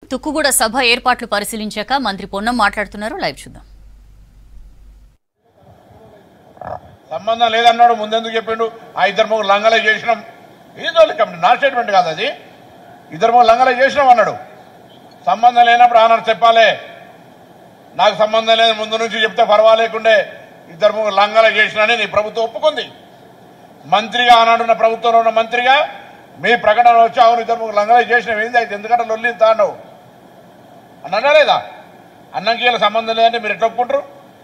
తుక్కుగూడ సభ ఏర్పాట్లు పరిశీలించాక మంత్రి పొన్నం మాట్లాడుతున్నారు. లైవ్ చూద్దాం. సంబంధం లేదన్నాడు, ముందెందుకు చెప్పిండు? ఆ ఇద్దరు ముగ్గురు లంగలే చేసినాం, ఏదో నా స్టేట్మెంట్ కాదు అది. ఇద్దరు ముగ్గురు లంగలే చేసినాం అన్నాడు. సంబంధం లేనప్పుడు ఆనాడు చెప్పాలి. నాకు సంబంధం లేదు ముందు నుంచి చెప్తే పర్వాలేకుండే. ఇద్దరు ముగ్గురు లంగలే చేసినానే నీ ప్రభుత్వం ఒప్పుకుంది. మంత్రిగా ఆనాడున్న ప్రభుత్వంలో ఉన్న మంత్రిగా మీ ప్రకటన వచ్చి అవును ఇద్దరు ముగ్గురు లంగలే చేసినాం, ఏంది అయితే ఎందుకంటే లొల్లి తాండవు అన్నా లేదా? అన్నంకి ఇలా సంబంధం లేదంటే మీరు ఎట్లా ఒప్పుకుంటారు?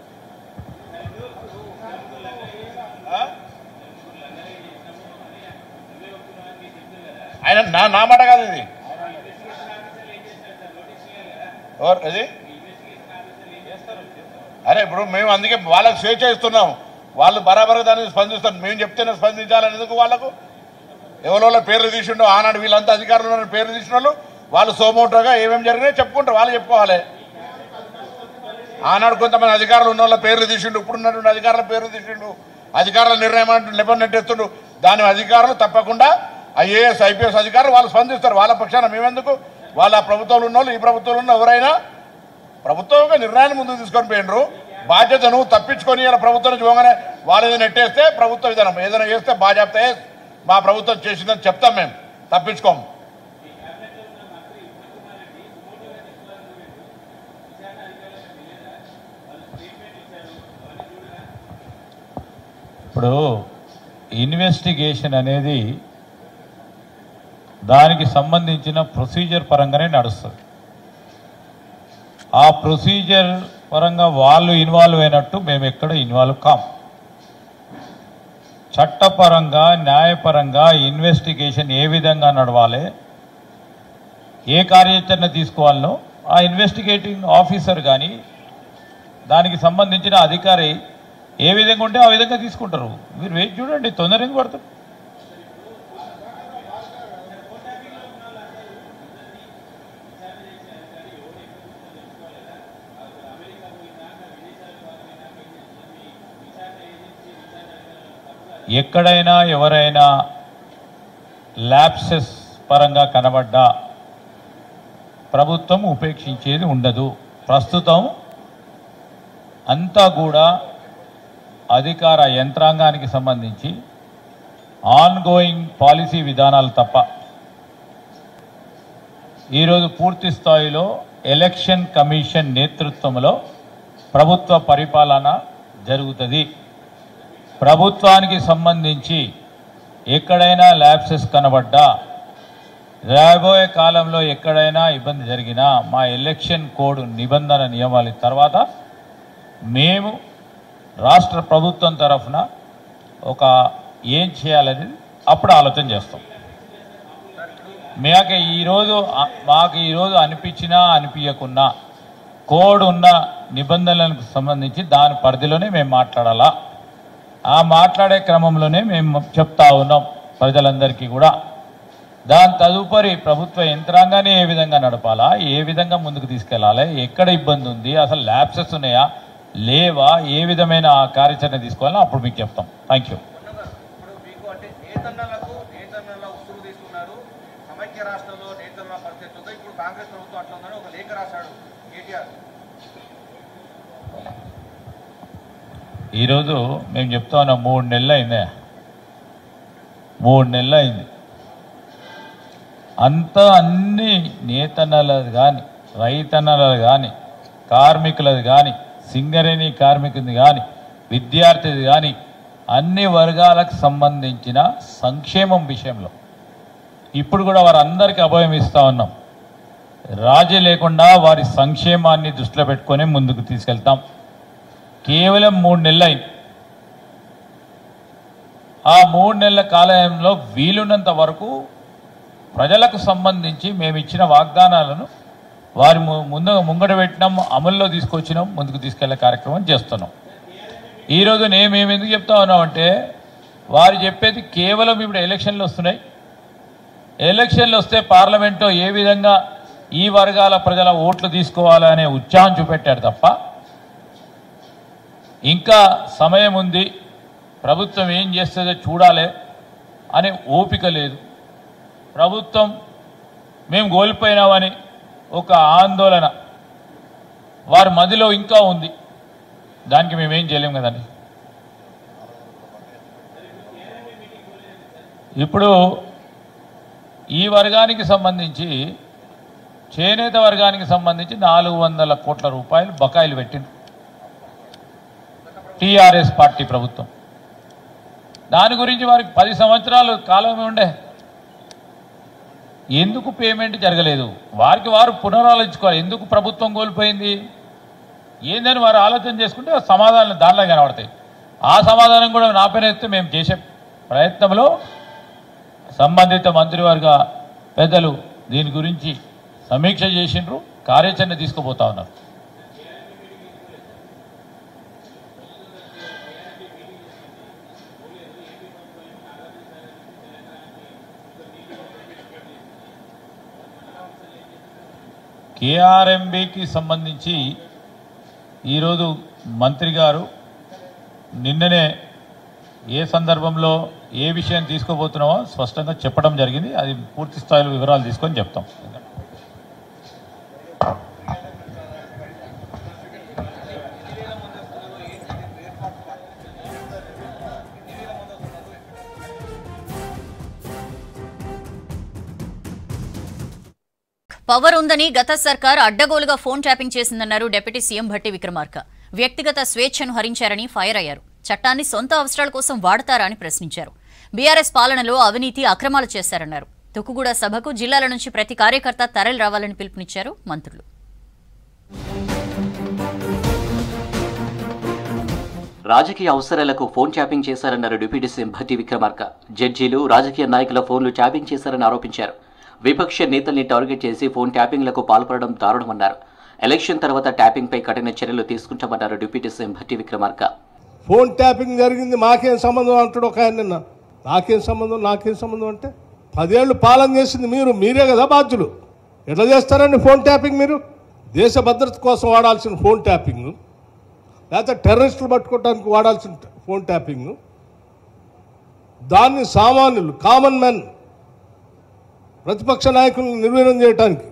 ఆయన నా మాట కాదు ఇది. అది అరే ఇప్పుడు మేము అందుకే వాళ్ళకు స్వేచ్ఛ ఇస్తున్నాం. వాళ్ళు బరాబర్ దాన్ని స్పందిస్తాం. మేము చెప్తేనే స్పందించాలని ఎందుకు? వాళ్ళకు ఎవరో పేర్లు తీసిండో ఆనాడు వీళ్ళంతా అధికారులు పేర్లు తీసిన వాళ్ళు వాళ్ళు సోమోటోగా ఏమేమి జరిగినాయో చెప్పుకుంటారు, వాళ్ళు చెప్పుకోవాలి. ఆనాడు కొంతమంది అధికారులు ఉన్న వాళ్ళ పేర్లు తీసిండు, ఇప్పుడున్నటువంటి అధికారుల పేర్లు తీసిండు, అధికారుల నిర్ణయం అంటూ నిబంధనెట్టేస్తుండు. దాని అధికారులు తప్పకుండా ఐఏఎస్ ఐపీఎస్ అధికారులు వాళ్ళు స్పందిస్తారు. వాళ్ళ పక్షాన మేమెందుకు? వాళ్ళ ప్రభుత్వంలో ఉన్న వాళ్ళు ఈ ప్రభుత్వంలో ఉన్న ఎవరైనా ప్రభుత్వం నిర్ణయాన్ని ముందుకు తీసుకొని పోయినరు. బాధ్యతను తప్పించుకొని ఇలా ప్రభుత్వం నుంచి పోగానే వాళ్ళు ఏదైనా నెట్టేస్తే ప్రభుత్వ విధానం ఏదైనా చేస్తే బాధ్యత మా ప్రభుత్వం చేసిందని చెప్తాం, మేము తప్పించుకోము. ఇప్పుడు ఇన్వెస్టిగేషన్ అనేది దానికి సంబంధించిన ప్రొసీజర్ పరంగానే నడుస్తుంది. ఆ ప్రొసీజర్ పరంగా వాళ్ళు ఇన్వాల్వ్ అయినట్టు మేము ఎక్కడ ఇన్వాల్వ్ కాం. చట్టపరంగా న్యాయపరంగా ఇన్వెస్టిగేషన్ ఏ విధంగా నడవాలి, ఏ కార్యాచరణ తీసుకోవాలనో ఆ ఇన్వెస్టిగేటింగ్ ఆఫీసర్ కానీ దానికి సంబంధించిన అధికారి ఏ విధంగా ఉంటే ఆ విధంగా తీసుకుంటారు. మీరు వేచి చూడండి, తొందర ఎందుకు పడతారు? ఎక్కడైనా ఎవరైనా ల్యాప్సెస్ పరంగా కనబడ్డా ప్రభుత్వం ఉపేక్షించేది ఉండదు. ప్రస్తుతం అంతా కూడా అధికార యంత్రాంగానికి సంబంధించి ఆన్గోయింగ్ పాలసీ విధానాలు తప్ప ఈరోజు పూర్తి స్థాయిలో ఎలక్షన్ కమిషన్ నేతృత్వంలో ప్రభుత్వ పరిపాలన జరుగుతుంది. ప్రభుత్వానికి సంబంధించి ఎక్కడైనా ల్యాప్సెస్ కనబడ్డా రాబోయే కాలంలో ఎక్కడైనా ఇబ్బంది జరిగినా మా ఎలక్షన్ కోడ్ నిబంధన నియమాల తర్వాత మేము రాష్ట్ర ప్రభుత్వం తరఫున ఒక ఏం చేయాలని అప్పుడు ఆలోచన చేస్తాం. మాకు ఈరోజు అనిపించినా అనిపించకున్నా కోడ్ ఉన్న నిబంధనలకు సంబంధించి దాని పరిధిలోనే మేము మాట్లాడాలా. ఆ మాట్లాడే క్రమంలోనే మేము చెప్తా ఉన్నాం ప్రజలందరికీ కూడా. దాని తదుపరి ప్రభుత్వ యంత్రాంగాన్ని ఏ విధంగా నడపాలా, ఏ విధంగా ముందుకు తీసుకెళ్లాలి, ఎక్కడ ఇబ్బంది ఉంది, అసలు ల్యాప్సెస్ ఉన్నాయా లేవా, ఏ విధమైన కార్యాచరణ తీసుకోవాలో అప్పుడు మీకు చెప్తాం. Thank you. ఈరోజు మేము చెప్తా ఉన్నాం 3 నెలలు అయిందా, 3 నెలలు అయింది. అన్ని నేతన్నలది కానీ రైతన్నలది కానీ కార్మికులది కానీ సింగరేణి కార్మికుది కానీ విద్యార్థిది కానీ అన్ని వర్గాలకు సంబంధించిన సంక్షేమం విషయంలో ఇప్పుడు కూడా వారందరికీ అభయం ఇస్తూ ఉన్నాం. రాజీ లేకుండా వారి సంక్షేమాన్ని దృష్టిలో పెట్టుకొని ముందుకు తీసుకెళ్తాం. కేవలం 3 నెలలు అయింది. ఆ 3 నెలల కాలంలో వీలున్నంత వరకు ప్రజలకు సంబంధించి మేము ఇచ్చిన వాగ్దానాలను వారి ముంగట పెట్టినాం, అమల్లో తీసుకొచ్చినాం, ముందుకు తీసుకెళ్లే కార్యక్రమం చేస్తున్నాం. ఈరోజు మేము ఎందుకు చెప్తా ఉన్నామంటే వారు చెప్పేది కేవలం ఇప్పుడు ఎలక్షన్లు వస్తున్నాయి, ఎలక్షన్లు వస్తే పార్లమెంట్లో ఏ విధంగా ఈ వర్గాల ప్రజల ఓట్లు తీసుకోవాలనే ఉత్సాహం చూపెట్టాడు తప్ప ఇంకా సమయం ఉంది, ప్రభుత్వం ఏం చేస్తుందో చూడాలి అనే ఓపిక లేదు. ప్రభుత్వం మేము కోల్పోయినామని ఒక ఆందోళన వారి మదిలో ఇంకా ఉంది. దానికి మేమేం చేయలేం కదండి. ఇప్పుడు ఈ వర్గానికి సంబంధించి చేనేత వర్గానికి సంబంధించి 400 కోట్ల రూపాయలు బకాయిలు పెట్టింది టీఆర్ఎస్ పార్టీ ప్రభుత్వం. దాని గురించి వారికి 10 సంవత్సరాలు కాలమే ఉండే. ఎందుకు పేమెంట్ జరగలేదు? వారికి వారు పునరాలోచించుకోవాలి. ఎందుకు ప్రభుత్వం కోల్పోయింది ఏందని వారు ఆలోచన చేసుకుంటే సమాధానం దానిలో కనబడతాయి. ఆ సమాధానం కూడా నా పైన ఇస్తే మేము చేసే ప్రయత్నంలో సంబంధిత మంత్రివర్గ పెద్దలు దీని గురించి సమీక్ష చేసిండ్రు, కార్యాచరణ తీసుకుపోతా ఉన్నారు. కేఆర్ఎంబీకి సంబంధించి ఈరోజు మంత్రి గారు నిన్ననే ఏ సందర్భంలో ఏ విషయం తీసుకోబోతున్నామో స్పష్టంగా చెప్పడం జరిగింది. అది పూర్తి స్థాయిలో వివరాలు తీసుకొని చెప్తాం. పవర్ ఉందని గత సర్కార్ అడ్డగోలుగా ఫోన్ ట్యాపింగ్ చేసిందన్నారు డిప్యూటీ సీఎం భట్టి విక్రమార్క. వ్యక్తిగత స్వేచ్ఛను హరించారని ఫైర్ అయ్యారు. చట్టాన్ని సొంత అవసరాల కోసం వాడతారా అని ప్రశ్నించారు. బీఆర్ఎస్ పాలనలో అవినీతి అక్రమాలు చేశారన్నారు. తుక్కుగూడ సభకు జిల్లాల నుంచి ప్రతి కార్యకర్త తరలి రావాలని పిలుపునిచ్చారు మంత్రులు. రాజకీయ అవసరాలకు ఫోన్ ట్యాపింగ్ చేశారన్నారు డిప్యూటీ సీఎం భట్టి విక్రమార్క. జడ్జీలు రాజకీయ నాయకుల ఫోన్లు ట్యాపింగ్ చేశారని ఆరోపించారు. విపక్ష నేతల్ని టార్గెట్ చేసి ఫోన్ ట్యాపింగ్లకు పాల్పడడం దారుణమన్నారు. ఎలక్షన్ తర్వాత ట్యాపింగ్ పై కఠిన చర్యలు తీసుకుంటామన్నారు deputy CM Bhatti Vikramarka. Phone tapping జరిగింది మాకేం సంబంధం అంటాడు ఒక ఆయన. నిన్న నాకేం సంబంధం అంటే 10 ఏళ్ళు పాలన చేసింది మీరే కదా బాధ్యులు. ఎట్లా చేస్తారండి ఫోన్ ట్యాపింగ్? మీరు దేశ భద్రత కోసం వాడాల్సిన ఫోన్ ట్యాపింగ్, లేకపోతే టెర్రరిస్టులు పట్టుకోవడానికి వాడాల్సిన ఫోన్ ట్యాపింగ్, దాన్ని సామాన్యులు కామన్ మ్యాన్ ప్రతిపక్ష నాయకులను నిర్వీర్యం చేయడానికి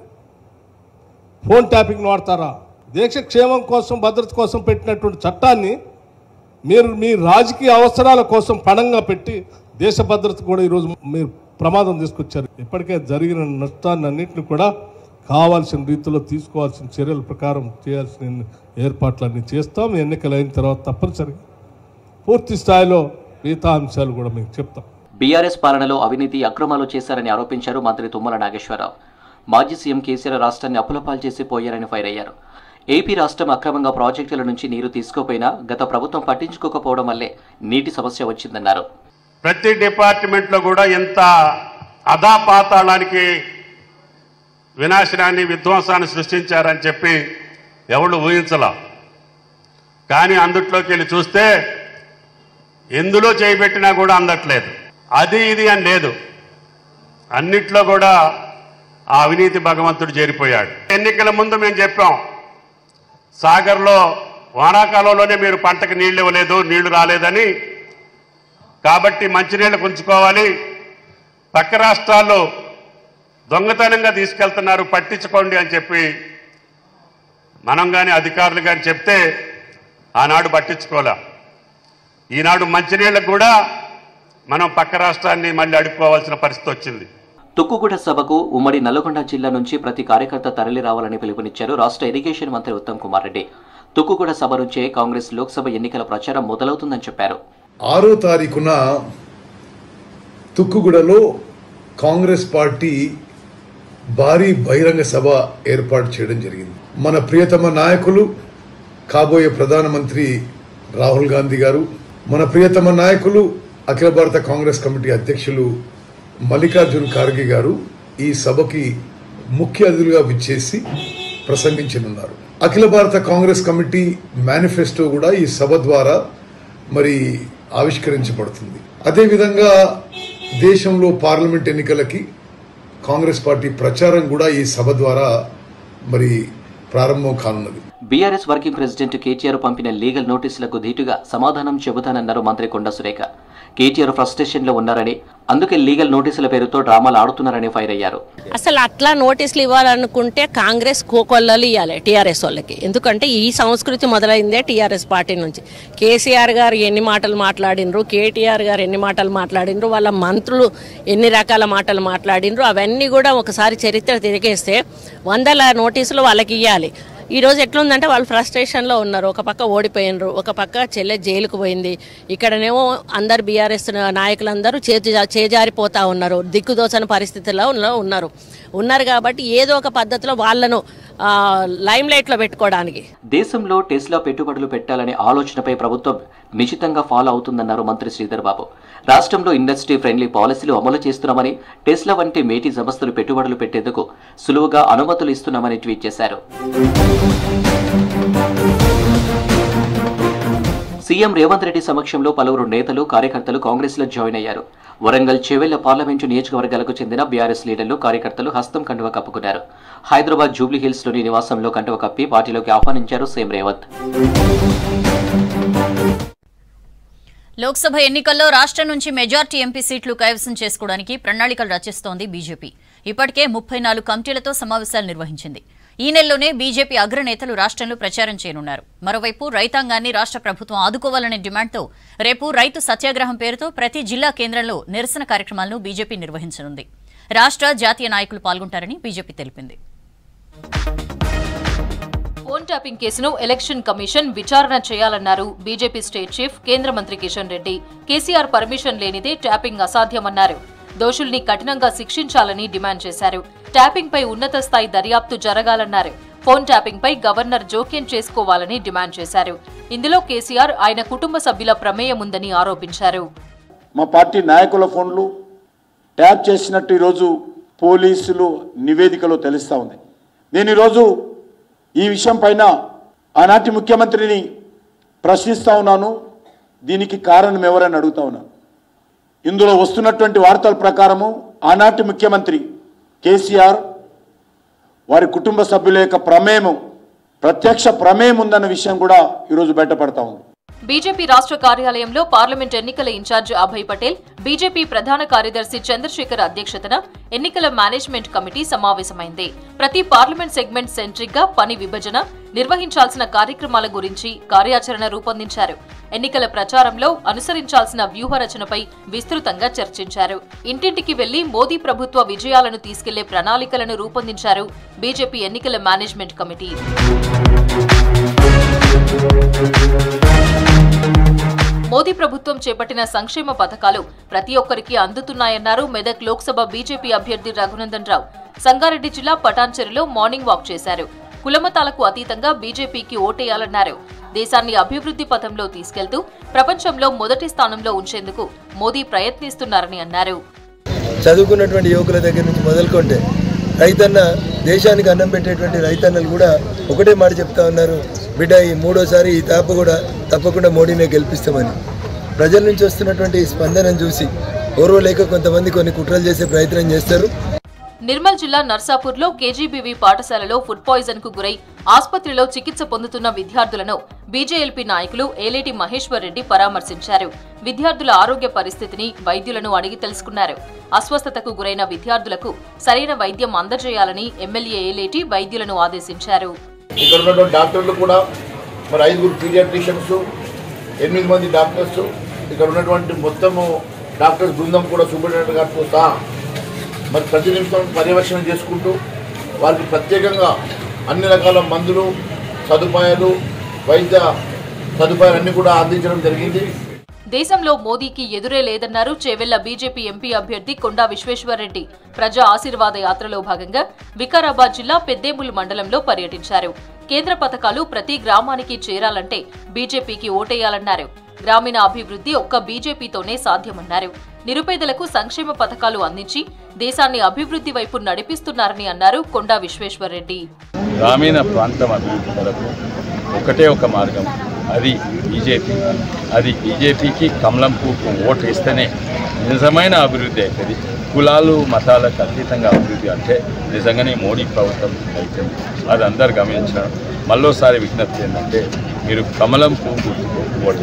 ఫోన్ ట్యాపింగ్ వాడతారా? దేశ క్షేమం కోసం భద్రత కోసం పెట్టినటువంటి చట్టాన్ని మీరు మీ రాజకీయ అవసరాల కోసం పణంగా పెట్టి దేశ భద్రత కూడా ఈరోజు మీరు ప్రమాదం తీసుకొచ్చారు. ఇప్పటికే జరిగిన నష్టాన్ని అన్నింటినీ కూడా కావాల్సిన రీతిలో తీసుకోవాల్సిన చర్యల ప్రకారం చేయాల్సిన ఏర్పాట్లన్నీ చేస్తాం. ఎన్నికలు అయిన తర్వాత తప్పనిసరిగా పూర్తి స్థాయిలో మిగతా అంశాలు కూడా మీకు చెప్తాం. బీఆర్ఎస్ పాలనలో అవినీతి అక్రమాలు చేశారని ఆరోపించారు మంత్రి తుమ్మల నాగేశ్వరరావు. మాజీ సీఎం కేసీఆర్ రాష్ట్రాన్ని అప్పులపాలు చేసి పోయారని ఫైర్ అయ్యారు. ఏపీ రాష్ట్రం అక్రమంగా ప్రాజెక్టుల నుంచి నీరు తీసుకోపోయినా గత ప్రభుత్వం పట్టించుకోకపోవడం వల్లే నీటి సమస్య వచ్చిందన్నారు. ప్రతి డిపార్ట్మెంట్లో కూడా ఎంత అధాపాతాళానికి వినాశనాన్ని విధ్వంసాన్ని సృష్టించారని చెప్పి ఎవరు ఊహించలా. కానీ అందుట్లోకి వెళ్ళి చూస్తే ఎందులో చేయబెట్టినా కూడా అందట్లేదు. అది ఇది అని లేదు, అన్నిట్లో కూడా ఆ అవినీతి భగవంతుడు చేరిపోయాడు. ఎన్నికల ముందు మేము చెప్పాం, సాగర్లో వానాకాలంలోనే మీరు పంటకు నీళ్లు ఇవ్వలేదు, నీళ్లు రాలేదని, కాబట్టి మంచినీళ్ళు ఉంచుకోవాలి, పక్క రాష్ట్రాల్లో దొంగతనంగా తీసుకెళ్తున్నారు పట్టించుకోండి అని చెప్పి మనం కానీ అధికారులు కానీ చెప్తే ఆనాడు పట్టించుకోలే. ఈనాడు మంచినీళ్ళకు కూడా మనం పక్క రాష్ట్రాన్ని మళ్ళీ అడుక్కోవాల్సిన పరిస్థితి వచ్చింది. తుక్కుగూడ సభకు ఉమ్మడి నల్గొండ జిల్లా నుంచి ప్రతి కార్యకర్త తరలి రావాలని పిలుపునిచ్చారు రాష్ట్ర ఇరిగేషన్ మంత్రి ఉత్తమ్ కుమార్ రెడ్డి. తుక్కుగూడ సభ నుంచే కాంగ్రెస్ లోక్సభ ఎన్నికల ప్రచారం మొదలవుతుందని చెప్పారు. 6వ తారీఖున తుక్కుగూడలో కాంగ్రెస్ పార్టీ భారీ బహిరంగ సభ ఏర్పాటు చేయడం జరిగింది. మన ప్రియతమ నాయకులు కాబోయే ప్రధానమంత్రి రాహుల్ గాంధీ గారు, మన ప్రియతమ నాయకులు అఖిల భారత కాంగ్రెస్ కమిటీ అధ్యక్షులు మల్లికార్జున్ ఖార్గే గారు ఈ సభకి ముఖ్య అతిథులుగా విచ్చేసి ప్రసంగించనున్నారు. అఖిల భారత కాంగ్రెస్ కమిటీ మేనిఫెస్టో కూడా ఈ సభ ద్వారా మరి ఆవిష్కరించబడుతుంది. అదేవిధంగా దేశంలో పార్లమెంట్ ఎన్నికలకి కాంగ్రెస్ పార్టీ ప్రచారం కూడా ఈ సభ ద్వారా మరి ప్రారంభం కానున్నది. బీఆర్ఎస్ వర్కింగ్ ప్రెసిడెంట్ కేటీఆర్ పంపిన లీగల్ నోటీసులకు ధీటుగా సమాధానం చెబుతానన్నారు మంత్రి కొండా సురేఖ. కేటీఆర్ ఫ్రస్ట్రేషన్లో ఉన్నారని అందుకే లీగల్ నోటీసుల పేరుతో డ్రామాలు ఆడుతున్నారని ఫైర్ అయ్యారు. అసలు అట్లా నోటీసులు ఇవ్వాలనుకుంటే కాంగ్రెస్ కోకొల్లలు ఇవ్వాలి టీఆర్ఎస్ వాళ్ళకి. ఎందుకంటే ఈ సంస్కృతి మొదలైందే టీఆర్ఎస్ పార్టీ నుంచి. కేసీఆర్ గారు ఎన్ని మాటలు మాట్లాడినరు, కేటీఆర్ గారు ఎన్ని మాటలు మాట్లాడినరు, వాళ్ళ మంత్రులు ఎన్ని రకాల మాటలు మాట్లాడినరు, అవన్నీ కూడా ఒకసారి చరిత్ర తిరిగేస్తే 100 నోటీసులు వాళ్ళకి ఇవ్వాలి. ఈరోజు ఎట్లుందంటే వాళ్ళు ఫ్రస్ట్రేషన్లో ఉన్నారు. ఒక పక్క ఓడిపోయినరు, ఒక పక్క చెల్లె జైలుకు పోయింది. ఇక్కడనేమో అందరు బీఆర్ఎస్ నాయకులందరూ చేజారిపోతా ఉన్నారు, దిక్కుదోచని పరిస్థితుల్లో ఉన్నారు కాబట్టి ఏదో ఒక పద్ధతిలో వాళ్ళను లైమ్ లైట్లో పెట్టుకోవడానికి. దేశంలో టెస్లా పెట్టుబడులు పెట్టాలనే ఆలోచనపై ప్రభుత్వం నిశితంగా ఫాలో అవుతుందన్నారు మంత్రి శ్రీధర్ బాబు. రాష్ట్రంలో ఇండస్ట్రీ ఫ్రెండ్లీ పాలసీలు అమలు చేస్తున్నామని, టెస్లా వంటి మేటి సంస్థలు పెట్టుబడులు పెట్టేందుకు సులువుగా అనుమతులు ఇస్తున్నామని ట్వీట్ చేశారు. సీఎం రేవంత్ రెడ్డి సమక్షంలో పలువురు నేతలు, కార్యకర్తలు కాంగ్రెస్ లో జాయిన్ అయ్యారు. వరంగల్ చెవెళ్ల పార్లమెంటు నియోజకవర్గాలకు చెందిన బీఆర్ఎస్ లీడర్లు, కార్యకర్తలు హస్తం కండువ కప్పుకున్నారు. హైదరాబాద్ జూబ్లీహిల్స్ లోని నివాసంలో కండువ కప్పి పార్టీలోకి ఆహ్వానించారు సీఎం రేవంత్. లోక్సభ ఎన్నికల్లో రాష్ట్రం నుంచి మెజార్టీ ఎంపీ సీట్లు కైవసం చేసుకోవడానికి ప్రణాళికలు రచిస్తోంది బీజేపీ. ఇప్పటికే 34 కమిటీలతో సమావేశాలు నిర్వహించింది. ఈ నెలలోనే బీజేపీ అగ్రనేతలు రాష్ట్రంలో ప్రచారం చేయనున్నారు. మరోవైపు రైతాంగాన్ని రాష్ట్ర ప్రభుత్వం ఆదుకోవాలనే డిమాండ్తో రేపు రైతు సత్యాగ్రహం పేరుతో ప్రతి జిల్లా కేంద్రంలో నిరసన కార్యక్రమాలను బీజేపీ నిర్వహించనుంది. రాష్ట్ర, జాతీయ నాయకులు పాల్గొంటారని బీజేపీ తెలిపింది. ఫోన్ ట్యాపింగ్ కేసును ఎలక్షన్ కమిషన్ విచారణ చేయాలన్నారు బీజేపీ స్టేట్ చీఫ్ కేంద్ర మంత్రి కిషన్ రెడ్డి. కేసీఆర్ పర్మిషన్ లేనిదే ట్యాపింగ్ అసాధ్యమన్నారు. దోషుల్ని కఠినంగా శిక్షించాలని డిమాండ్ చేశారు. ట్యాపింగ్ పై ఉన్నత స్థాయి దర్యాప్తు జరగాలన్నారు. ఫోన్ ట్యాపింగ్ పై గవర్నర్ జోక్యం చేసుకోవాలని డిమాండ్ చేశారు. ఇందులో కేసీఆర్, ఆయన కుటుంబ సభ్యుల ప్రమేయం ఉందని ఆరోపించారు. మా పార్టీ నాయకుల ఫోన్లు ట్యాప్ చేసినట్టు ఈరోజు పోలీసులు నివేదికలో తెలుస్తూ ఉంది. నేను ఈరోజు ఈ విషయం పైన ఆనాటి ముఖ్యమంత్రిని ప్రశ్నిస్తూ ఉన్నాను. దీనికి కారణం ఎవరని అడుగుతా ఉన్నాను. ఇందులో వస్తున్నటువంటి వార్తల ప్రకారము ఆనాటి ముఖ్యమంత్రి కేసీఆర్, వారి కుటుంబ సభ్యుల యొక్క ప్రమేయం, ప్రత్యక్ష ప్రమేయం ఉందన్న విషయం కూడా ఈరోజు బయటపడతా ఉంది. బీజేపీ రాష్ట్ర కార్యాలయంలో పార్లమెంట్ ఎన్నికల ఇన్ఛార్జ్ అభయ్ పటేల్, బీజేపీ ప్రధాన కార్యదర్శి చంద్రశేఖర్ అధ్యక్షతన ఎన్నికల మేనేజ్మెంట్ కమిటీ సమావేశమైంది. ప్రతి పార్లమెంట్ సెగ్మెంట్ సెంట్రిక్ గా పని విభజన, నిర్వహించాల్సిన కార్యక్రమాల గురించి కార్యాచరణ రూపొందించారు. ఎన్నికల ప్రచారంలో అనుసరించాల్సిన వ్యూహరచనపై విస్తృతంగా చర్చించారు. ఇంటింటికి వెళ్లి మోదీ ప్రభుత్వ విజయాలను తీసుకెళ్లే ప్రణాళికలను రూపొందించారు బీజేపీ ఎన్నికల మేనేజ్మెంట్ కమిటీ. మోదీ ప్రభుత్వం చేపట్టిన సంక్షేమ పథకాలు ప్రతి ఒక్కరికి అందుతున్నాయన్నారు మెదక్ లోక్సభ బీజేపీ అభ్యర్థి రఘునందన్ రావు. సంగారెడ్డి జిల్లా పటాన్చెరులో మార్నింగ్ వాక్ చేశారు. కులమతాలకు అతీతంగా బీజేపీకి ఓటేయాలన్నారు. దేశాన్ని అభివృద్ధి పథంలో తీసుకెళ్తూ ప్రపంచంలో మొదటి స్థానంలో ఉంచేందుకు మోదీ ప్రయత్నిస్తున్నారని అన్నారు. చదువుకున్నటువంటి యువకుల దగ్గర నుంచి మొదలుకుంటే రైతన్న, దేశానికి అన్నం పెట్టేటువంటి రైతన్నలు కూడా ఒకటే మాట చెప్తా ఉన్నారు, బిడ్డ ఈ 3వ ఈ తాప కూడా తప్పకుండా మోడీనే గెలిపిస్తామని. ప్రజల నుంచి వస్తున్నటువంటి స్పందనను చూసి ఓర్వలేక కొంతమంది కొన్ని కుట్రలు చేసే ప్రయత్నం చేస్తారు. నిర్మల్ జిల్లా నర్సాపూర్లో కేజీబీవీ పాఠశాలలో ఫుడ్ పాయిజన్ కు గురై ఆసుపత్రిలో చికిత్స పొందుతున్న విద్యార్థులను బీజేఎల్పీ నాయకులు ఏలేటి మహేశ్వర్ రెడ్డి పరామర్శించారు. విద్యార్థుల ఆరోగ్య పరిస్థితిని వైద్యులను అడిగి తెలుసుకున్నారు. అస్వస్థతకు గురైన విద్యార్థులకు సరైన వైద్యం అందజేయాలని ఎమ్మెల్యే ఏలేటి వైద్యులను ఆదేశించారు. ఇక్కడ ఉన్నటువంటి డాక్టర్లు కూడా మరి 5 పీడియాట్రిషియన్స్, 8 మంది డాక్టర్స్, ఇక్కడ ఉన్నటువంటి మొత్తము డాక్టర్స్ బృందం కూడా సూపరింటెండెంట్ గారితో సహా మరి ప్రతి నిమిషం పర్యవేక్షణ చేసుకుంటూ వారికి ప్రత్యేకంగా అన్ని రకాల మందులు, సదుపాయాలు, వైద్య సదుపాయాలన్నీ కూడా అందించడం జరిగింది. దేశంలో మోదీకి ఎదురే లేదన్నారు చేవెళ్ల బీజేపీ ఎంపీ అభ్యర్థి కొండా విశ్వేశ్వర్రెడ్డి. ప్రజా ఆశీర్వాద యాత్రలో భాగంగా వికారాబాద్ జిల్లా పెద్దేముల్ మండలంలో పర్యటించారు. కేంద్ర పథకాలు ప్రతి గ్రామానికి చేరాలంటే బీజేపీకి ఓటేయాలన్నారు. గ్రామీణ అభివృద్ధి ఒక్క బీజేపీతోనే సాధ్యమన్నారు. నిరుపేదలకు సంక్షేమ పథకాలు అందించి దేశాన్ని అభివృద్ధి వైపు నడిపిస్తున్నారని అన్నారు కొండా విశ్వేశ్వర్రెడ్డి. గ్రామీణ ప్రాంతం అభివృద్ధి కొరకు ఒకటే ఒక మార్గం, అది బీజేపీ. అది బీజేపీకి కమలం పువ్వుకు ఓటు ఇస్తేనే నిజమైన అభివృద్ధి అవుతుంది. కులాలు, మతాలకు అతీతంగా అభివృద్ధి అంటే నిజంగానే మోడీ ప్రభుత్వం అవుతుంది. అది అందరు గమనించడం. మళ్ళోసారి విజ్ఞప్తి ఏంటంటే మీరు కమలం పువ్వు ఓటేయండి.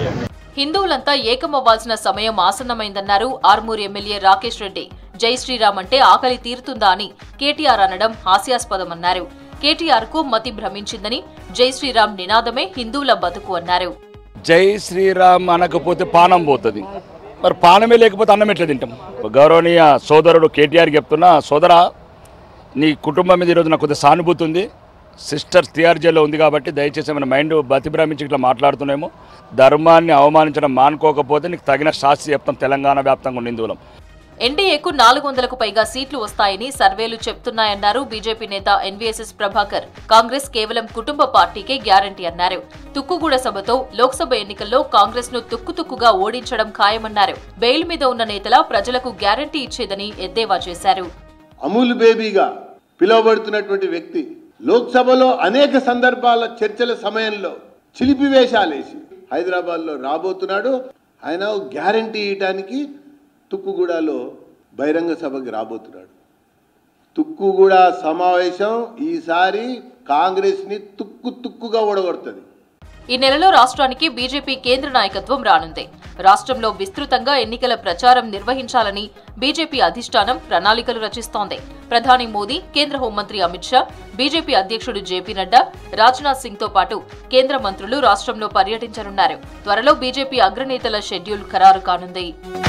హిందువులంతా ఏకమవ్వాల్సిన సమయం ఆసన్నమైందన్నారు ఆర్మూర్ ఎమ్మెల్యే రాకేష్ రెడ్డి. జై శ్రీరామ్ అంటే ఆకలి తీరుతుందా అని కేటీఆర్ అనడం హాస్యాస్పదమన్నారు. కేటీఆర్ కు మతి భ్రమించిందని జై శ్రీరామ్ నినాదమే హిందువుల బతుకు అన్నారు. జై శ్రీరామ్ అనకపోతే పానం పోతుంది, మరి పానమే లేకపోతే అన్నం ఎట్లా తింటాం? గౌరవనీయ సోదరుడు కేటీఆర్ చెప్తున్నా, సోదరా నీ కుటుంబం మీద ఈరోజు నాకు కొద్దిగా సానుభూతి ఉంది. సిస్టర్ టీఆర్జేలో ఉంది కాబట్టి దయచేసి మన మైండ్ బతిభ్రమించి ఇట్లా మాట్లాడుతున్నామో. ధర్మాన్ని అవమానించడం మానుకోకపోతే నీకు తగిన శాస్తి చెప్తాం. తెలంగాణ వ్యాప్తంగా ఉన్న హిందువులం. ఎన్డీఏకు 400కు పైగా సీట్లు వస్తాయని సర్వేలు చెప్తున్నాయన్నారు బీజేపీ నేత ఎన్వీఎస్ఎస్ ప్రభాకర్. కాంగ్రెస్ కేవలం కుటుంబ పార్టీకే గ్యారంటీ అన్నారు. తుక్కుగూడ సభతో లోక్సభ ఎన్నికల్లో కాంగ్రెస్ ను తుక్కుతుక్కుగా ఓడించడం ఖాయమన్నారు. బెయిల్ మీద ఉన్న నేతల ప్రజలకు గ్యారంటీ ఇచ్చేదని ఎద్దేవా చేశారు. అమూల్ బేబీగా పిలువబడుతున్నటువంటి వ్యక్తి లోక్సభలో అనేక సందర్భాల చర్చల సమయంలో చిలిపి వేషాలేసి హైదరాబాద్లో రాబోతున్నాడు. ఆయన గ్యారంటీ ఇవ్వడానికి తుక్కుగూడలో బహిరంగ సభకి రాబోతున్నాడు. తుక్కుగూడ సమావేశం ఈసారి కాంగ్రెస్ని తుక్కుగా ఓడగొడుతుంది. ఈ నెలలో రాష్ట్రానికి బీజేపీ కేంద్ర నాయకత్వం రానుంది. రాష్ట్రంలో విస్తృతంగా ఎన్నికల ప్రచారం నిర్వహించాలని బీజేపీ అధిష్టానం ప్రణాళికలు రచిస్తోంది. ప్రధాని మోదీ, కేంద్ర హోంమంత్రి అమిత్ షా, బీజేపీ అధ్యక్షుడు జేపీ నడ్డా, రాజ్నాథ్ సింగ్ తో పాటు కేంద్ర మంత్రులు రాష్ట్రంలో పర్యటించనున్నారు. త్వరలో బీజేపీ అగ్రనేతల షెడ్యూల్ ఖరారు కానుంది.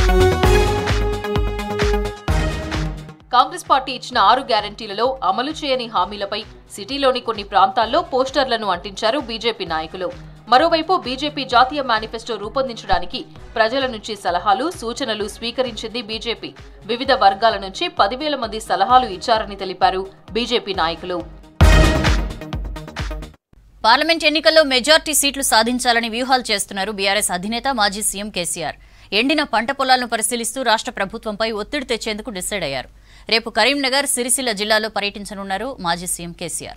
కాంగ్రెస్ పార్టీ ఇచ్చిన 6 గ్యారంటీలలో అమలు చేయని హామీలపై సిటీలోని కొన్ని ప్రాంతాల్లో పోస్టర్లను అంటించారు బీజేపీ నాయకులు. మరోవైపు బీజేపీ జాతీయ మేనిఫెస్టో రూపొందించడానికి ప్రజల నుంచి సలహాలు, సూచనలు స్వీకరించింది బీజేపీ. వివిధ వర్గాల నుంచి 10,000 మంది సలహాలు ఇచ్చారని తెలిపారు బీజేపీ నాయకులు. పార్లమెంట్ ఎన్నికల్లో మెజార్టీ సీట్లు సాధించాలని వ్యూహాలు చేస్తున్నారు బీఆర్ఎస్ అధినేత మాజీ సీఎం కేసీఆర్. ఎండిన పంట పొలాలను పరిశీలిస్తూ రాష్ట్ర ప్రభుత్వంపై ఒత్తిడి తెచ్చేందుకు డిసైడ్ అయ్యారు. రేపు కరీంనగర్, సిరిసిల్ల జిల్లాలో పర్యటించనున్నారు మాజీ సీఎం కేసీఆర్.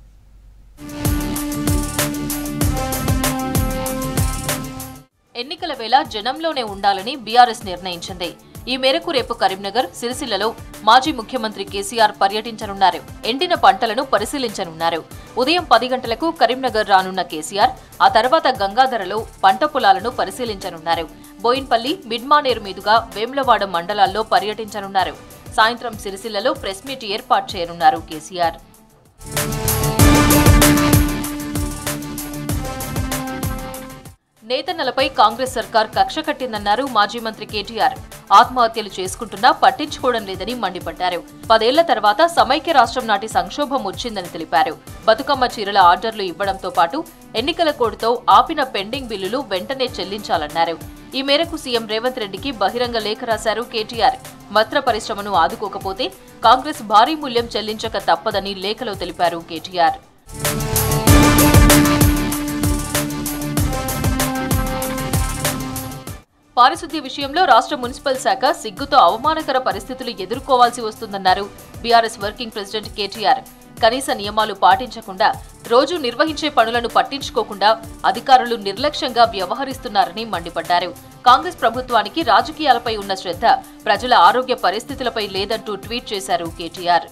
ఎన్నికల వేళ జనంలోనే ఉండాలని బీఆర్ఎస్ నిర్ణయించింది. ఈ మేరకు రేపు కరీంనగర్, సిరిసిల్లలో మాజీ ముఖ్యమంత్రి కేసీఆర్ పర్యటించనున్నారు. ఎండిన పంటలను పరిశీలించనున్నారు. ఉదయం 10 గంటలకు కరీంనగర్ రానున్న కేసీఆర్ ఆ తర్వాత గంగాధరలో పంట పొలాలను పరిశీలించనున్నారు. బోయిన్పల్లి, మిడ్మానేరు మీదుగా వేములవాడ మండలాల్లో పర్యటించనున్నారు. సాయంత్రం సిరిసిల్లలో ప్రెస్ మీట్ ఏర్పాటు చేయనున్నారు కేసీఆర్. నేతన్నలపై కాంగ్రెస్ సర్కార్ కక్ష కట్టిందన్నారు మాజీ మంత్రి కేటీఆర్. ఆత్మహత్యలు చేసుకుంటున్నా పట్టించుకోవడం లేదని మండిపడ్డారు. 10 ఏళ్ల తర్వాత సమైక్య రాష్ట్రం నాటి సంక్షోభం వచ్చిందని తెలిపారు. బతుకమ్మ చీరల ఆర్డర్లు ఇవ్వడంతో పాటు ఎన్నికల కోడ్తో ఆపిన పెండింగ్ బిల్లులు వెంటనే చెల్లించాలన్నారు. ఈ మేరకు సీఎం రేవంత్ రెడ్డికి బహిరంగ లేఖ రాశారు కేటీఆర్. వస్త్ర పరిశ్రమను ఆదుకోకపోతే కాంగ్రెస్ భారీ మూల్యం చెల్లించక తప్పదని లేఖలో తెలిపారు కేటీఆర్. పారిశుద్ధ్య విషయంలో రాష్ట్ర మున్సిపల్ శాఖ సిగ్గుతో అవమానకర పరిస్థితులు ఎదుర్కోవాల్సి వస్తుందన్నారు బీఆర్ఎస్ వర్కింగ్ ప్రెసిడెంట్ కేటీఆర్. కనీస నియమాలు పాటించకుండా, రోజు నిర్వహించే పనులను పట్టించుకోకుండా అధికారులు నిర్లక్ష్యంగా వ్యవహరిస్తున్నారని మండిపడ్డారు. కాంగ్రెస్ ప్రభుత్వానికి రాజకీయాలపై ఉన్న శ్రద్ధ ప్రజల ఆరోగ్య పరిస్థితులపై లేదంటూ ట్వీట్ చేశారు కేటీఆర్.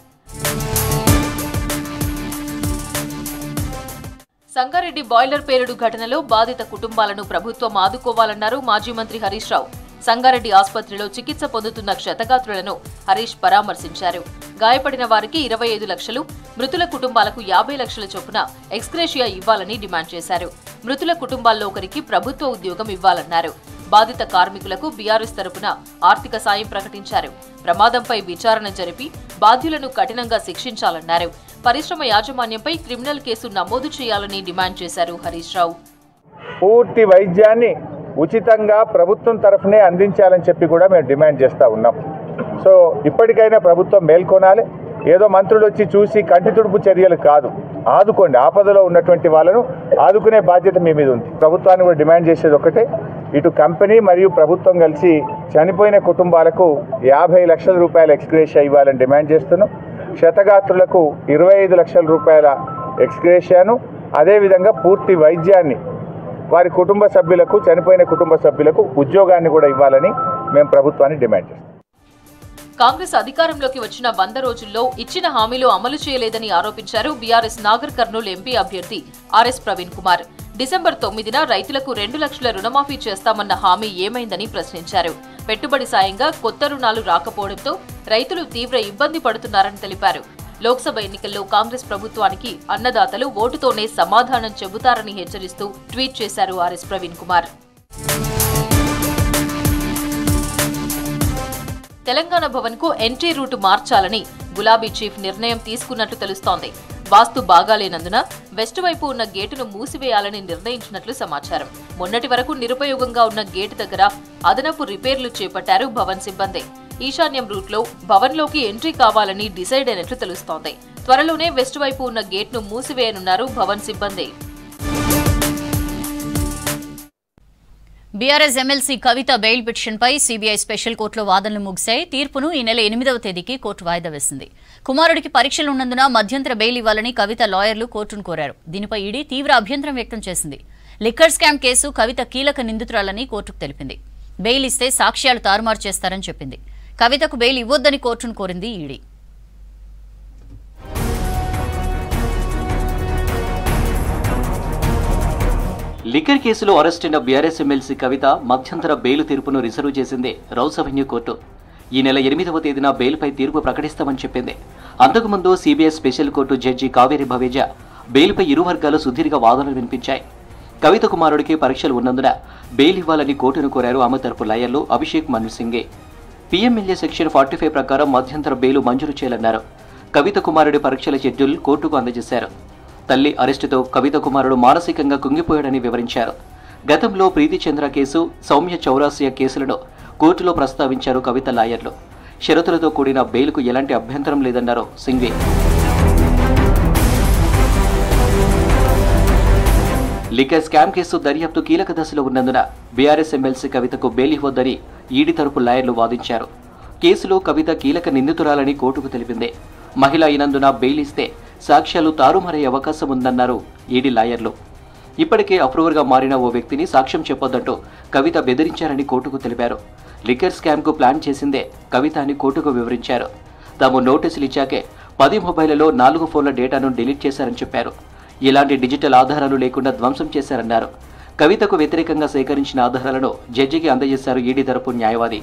సంగారెడ్డి బాయిలర్ పేలుడు ఘటనలో బాధిత కుటుంబాలను ప్రభుత్వం ఆదుకోవాలన్నారు మాజీ మంత్రి హరీష్ రావు. సంగారెడ్డి ఆసుపత్రిలో చికిత్స పొందుతున్న క్షతగాత్రులను హరీష్ పరామర్శించారు. గాయపడిన వారికి 25 లక్షలు, మృతుల కుటుంబాలకు 50 లక్షల చొప్పున ఎక్స్గ్రేషియా ఇవ్వాలని డిమాండ్ చేశారు. మృతుల కుటుంబాల్లో ఒకరికి ప్రభుత్వ ఉద్యోగం ఇవ్వాలన్నారు. బాధిత కార్మికులకు బీఆర్ఎస్ తరపున ఆర్థిక సాయం ప్రకటించారు. ప్రమాదంపై విచారణ జరిపి బాధ్యులను కఠినంగా శిక్షించాలన్నారు. పరిశ్రమ యాజమాన్యంపై క్రిమినల్ కేసు నమోదు చేయాలని డిమాండ్ చేశారు హరీష్ రావు. పూర్తి వైద్యాన్ని ఉచితంగా ప్రభుత్వం తరఫునే అందించాలని చెప్పి కూడా మేము డిమాండ్ చేస్తూ ఉన్నాం. సో ఇప్పటికైనా ప్రభుత్వం మేల్కొనాలి. ఏదో మంత్రులు వచ్చి చూసి కంటి తుడుపు చర్యలు కాదు, ఆదుకోండి. ఆపదలో ఉన్నటువంటి వాళ్ళను ఆదుకునే బాధ్యత మీ మీద ఉంది. ప్రభుత్వాన్ని కూడా డిమాండ్ చేసేది ఒకటే, ఇటు కంపెనీ మరియు ప్రభుత్వం కలిసి చనిపోయిన కుటుంబాలకు 50 లక్షల రూపాయల ఎక్స్గ్రేషియా ఇవ్వాలని డిమాండ్ చేస్తున్నాం. క్షతగాత్రులకు 25 లక్షల రూపాయల ఎక్స్గ్రేషియాను, అదేవిధంగా పూర్తి వైద్యాన్ని వారి కుటుంబ సభ్యులకు, చనిపోయిన కుటుంబ సభ్యులకు ఉద్యోగాన్ని కూడా ఇవ్వాలని మేము ప్రభుత్వాన్ని డిమాండ్ చేస్తాం. కాంగ్రెస్ అధికారంలోకి వచ్చిన 100 రోజుల్లో ఇచ్చిన హామీలు అమలు చేయలేదని ఆరోపించారు బీఆర్ఎస్ నాగర్ కర్నూల్ ఎంపీ అభ్యర్థి ఆర్ఎస్ ప్రవీణ్ కుమార్. డిసెంబర్ 9న రైతులకు 2 లక్షల రుణమాఫీ చేస్తామన్న హామీ ఏమైందని ప్రశ్నించారు. పెట్టుబడి సాయంగా కొత్త రుణాలు రాకపోవడంతో రైతులు తీవ్ర ఇబ్బంది పడుతున్నారని తెలిపారు. లోక్సభ ఎన్నికల్లో కాంగ్రెస్ ప్రభుత్వానికి అన్నదాతలు ఓటుతోనే సమాధానం చెబుతారని హెచ్చరిస్తూ ట్వీట్ చేశారు ఆర్ఎస్ ప్రవీణ్ కుమార్. తెలంగాణ భవన్ కు ఎంట్రీ రూటు మార్చాలని గులాబీ చీఫ్ నిర్ణయం తీసుకున్నట్లు తెలుస్తోంది. వాస్తు బాగాలేనందున వెస్ట్ వైపు ఉన్న గేటును మూసివేయాలని నిర్ణయించినట్లు సమాచారం. మొన్నటి వరకు నిరుపయోగంగా ఉన్న గేటు దగ్గర అదనపు రిపేర్లు చేపట్టారు భవన్ సిబ్బంది. ఈశాన్యం రూట్లో భవన్లోకి ఎంట్రీ కావాలని డిసైడ్ అయినట్లు తెలుస్తోంది. త్వరలోనే వెస్ట్ వైపు ఉన్న గేట్ను మూసివేయనున్నారు భవన్ సిబ్బంది. బీఆర్ఎస్ ఎమ్మెల్సీ కవిత బెయిల్ పిటిషన్పై సీబీఐ స్పెషల్ కోర్టులో వాదనలు ముగిశాయి. తీర్పును ఈ నెల 8వ తేదీకి కోర్టు వాయిదా వేసింది. కుమారుడికి పరీక్షలు ఉన్నందున మధ్యంతర బెయిల్ ఇవ్వాలని కవిత లాయర్లు కోర్టును కోరారు. దీనిపై ఈడీ తీవ్ర అభ్యంతరం వ్యక్తం చేసింది. లిక్కర్ స్కామ్ కేసు కవిత కీలక నిందితురాలని కోర్టుకు తెలిపింది. బెయిల్ ఇస్తే సాక్ష్యాలు తారుమారు చేస్తారని చెప్పింది. కవితకు బెయిల్ ఇవ్వొద్దని కోర్టును కోరింది ఈడీ. లిక్కర్ కేసులో అరెస్టైన బీఆర్ఎస్ ఎమ్మెల్సీ కవిత మధ్యంతర బెయిల్ తీర్పును రిజర్వ్ చేసింది రౌస్ అవెన్యూ కోర్టు. ఈ నెల 8వ తేదీన బెయిల్పై తీర్పు ప్రకటిస్తామని చెప్పింది. అంతకుముందు CBI special court judge Kaveri Baveja బెయిల్పై ఇరు వర్గాలు సుదీర్ఘ వాదనలు వినిపించాయి. కవిత కుమారుడికి పరీక్షలు ఉన్నందున బెయిల్ ఇవ్వాలని కోర్టును కోరారు ఆమె తరపు లాయర్లు అభిషేక్ మను సింగే. పీఎంఎల్ఏ సెక్షన్ 45 ప్రకారం మధ్యంతర బెయిల్ మంజూరు చేయాలన్నారు. కవిత కుమారుడి పరీక్షల షెడ్యూల్ కోర్టుకు అందజేశారు. తల్లి అరెస్టుతో కవిత కుమారుడు మానసికంగా కుంగిపోయాడని వివరించారు. గతంలో ప్రీతి చంద్ర కేసు, సౌమ్య చౌరాసియా కేసులను కోర్టులో ప్రస్తావించారు కవిత లాయర్లు. షరతులతో కూడిన బెయిల్కు ఎలాంటి అభ్యంతరం లేదన్నారు సింఘ్వి. లిక్కర్ స్కామ్ కేసు దర్యాప్తు కీలక దశలో ఉన్నందున బీఆర్ఎస్ ఎమ్మెల్సీ కవితకు బెయిల్ ఇవ్వొద్దని ఈడీ తరపు లాయర్లు వాదించారు. కేసులో కవిత కీలక నిందితురాలని కోర్టుకు తెలిపింది. మహిళ అయినందున బెయిల్ ఇస్తే సాక్ష్యాలు తారుమారయ్యే అవకాశం ఉందన్నారు ఈడీ లాయర్లు. ఇప్పటికే అప్రూవర్గా మారిన ఓ వ్యక్తిని సాక్ష్యం చెప్పొద్దంటూ కవిత బెదిరించారని కోర్టుకు తెలిపారు. లిక్కర్ స్కామ్కు ప్లాన్ చేసిందే కవిత అని కోర్టుకు వివరించారు. తాము నోటీసులు ఇచ్చాకే 10 మొబైళ్లలో 4 ఫోన్ల డేటాను డిలీట్ చేశారని చెప్పారు. ఇలాంటి డిజిటల్ ఆధారాలు లేకుండా ధ్వంసం చేశారన్నారు. కవితకు వ్యతిరేకంగా సేకరించిన ఆధారాలను జడ్జికి అందజేశారు ఈడీ తరపు న్యాయవాది.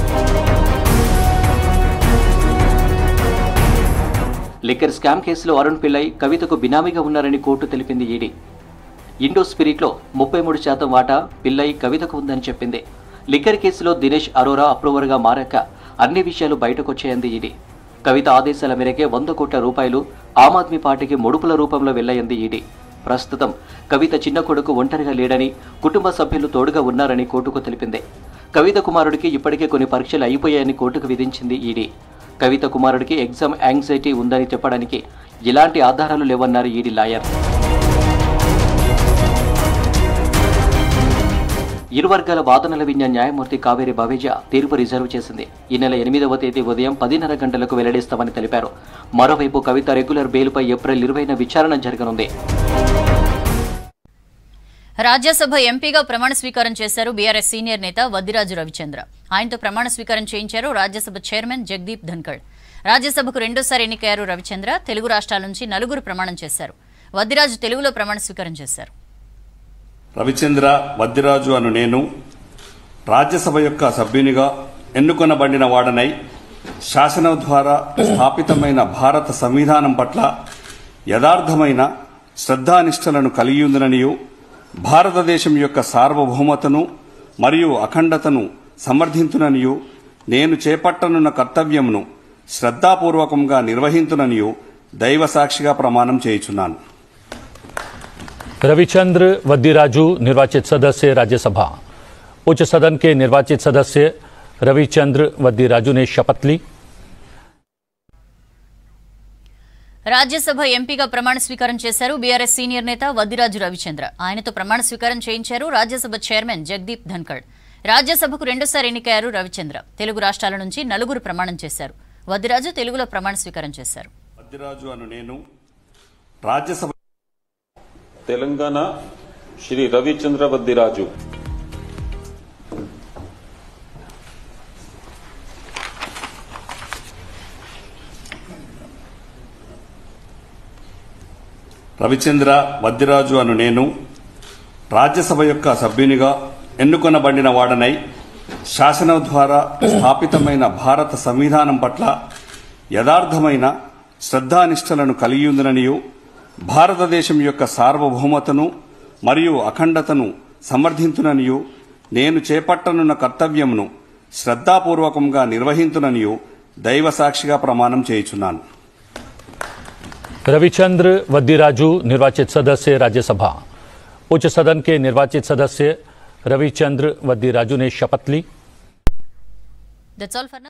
లిక్కర్ స్కామ్ కేసులో అరుణ్ పిల్లై కవితకు బినామీగా ఉన్నారని కోర్టు తెలిపింది ఈడీ. ఇండో స్పిరిట్లో 33% వాటా పిల్లై కవితకు ఉందని చెప్పింది. లిక్కర్ కేసులో దినేష్ అరోరా అప్రూవర్గా మారాక అన్ని విషయాలు బయటకొచ్చాయంది ఈడీ. కవిత ఆదేశాల మేరకే 100 కోట్ల రూపాయలు ఆమ్ ఆద్మీ పార్టీకి ముడుపుల రూపంలో వెళ్లాయంది ఈడీ. ప్రస్తుతం కవిత చిన్న కొడుకు ఒంటరిగా లేడని, కుటుంబ సభ్యులు తోడుగా ఉన్నారని కోర్టుకు తెలిపింది. కవిత కుమారుడికి ఇప్పటికే కొన్ని పరీక్షలు అయిపోయాయని కోర్టుకు విధించింది ఈడీ. కవిత కుమారుడికి ఎగ్జామ్ యాంగ్జైటీ ఉందని చెప్పడానికి ఎలాంటి ఆధారాలు లేవన్నారు ఈడీ లాయర్. ఇరు వర్గాల వాదనల విన్న న్యాయమూర్తి కావేరి భవేజా తీర్పు రిజర్వ్ చేసింది. ఈ నెల 8వ తేదీ ఉదయం 10:30 గంటలకు వెల్లడిస్తామని తెలిపారు. మరోవైపు కవిత రెగ్యులర్ బెయిల్పై ఏప్రిల్ 20న విచారణ జరగనుంది. రాజ్యసభ ఎంపీగా ప్రమాణ స్వీకారం చేశారు బీఆర్ఎస్ సీనియర్ నేత వద్దిరాజు రవిచంద్ర. ఆయనతో ప్రమాణ స్వీకారం చేయించారు రాజ్యసభ చైర్మన్ జగదీప్ ధన్కడ్. రాజ్యసభకు రెండోసారి ఎన్నికయ్యారు రవిచంద్ర. తెలుగు రాష్ట్రాల నుంచి 4 ప్రమాణం చేశారు. వద్దిరాజు తెలుగులో ప్రమాణ స్వీకారం చేశారు. రవిచంద్ర వద్దిరాజు అను నేను రాజ్యసభ యొక్క సభ్యునిగా ఎన్నుకొనబడిన వాడనై శాసనం ద్వారా స్థాపితమైన భారత సంవిధానం పట్ల యథార్థమైన శ్రద్ధానిష్టలను కలిగియుందుననియు, భారతదేశం యొక్క సార్వభౌమతను మరియు అఖండతను సమర్థించుననియు, నేను చేపట్టనున్న కర్తవ్యమును శ్రద్ధాపూర్వకంగా నిర్వహించుననియు దైవ సాక్షిగా ప్రమాణం చేయుచున్నాను. रविचंद्र वद्दिराजू निर्वाचित सदस्य राज्यसभा। उच्च सदन के निर्वाचित सदस्य रविचंद्र वद्दिराजू ने शपथ ली। రాజ్యసభ ఎంపీగా ప్రమాణ స్వీకారం చేశారు బీఆర్ఎస్ సీనియర్ నేత వద్దిరాజు రవిచంద్ర. ఆయనతో ప్రమాణ స్వీకారం చేయించారు రాజ్యసభ చైర్మన్ జగదీప్ ధన్కడ్. రాజ్యసభకు రెండోసారి ఎన్నికయ్యారు రవిచంద్ర. తెలుగు రాష్ట్రాల నుంచి 4 ప్రమాణం చేశారు. వద్దిరాజు తెలుగులో ప్రమాణ స్వీకారం చేశారు. వద్దిరాజు అను నేను రాజ్యసభ తెలంగాణ శ్రీ రవిచంద్ర వద్దిరాజు. రవిచంద్ర వద్దిరాజు అను నేను రాజ్యసభ యొక్క సభ్యునిగా ఎన్నుకొనబడిన వాడనై శాసనం ద్వారా స్థాపితమైన భారత సంవిధానం పట్ల యథార్థమైన శ్రద్ధానిష్టలను కలిగియుందుననియు భారతదేశం యొక్క సార్వభౌమతను మరియు అఖండతను సమర్థించుననియు నేను చేపట్టనున్న కర్తవ్యమును శ్రద్ధాపూర్వకంగా నిర్వహించుననియు దైవ సాక్షిగా ప్రమాణం చేయుచున్నాను. रविचंद्र वद्दीराजू निर्वाचित सदस्य राज्यसभा। उच्च सदन के निर्वाचित सदस्य रविचंद्र वद्दीराजू ने शपथ ली।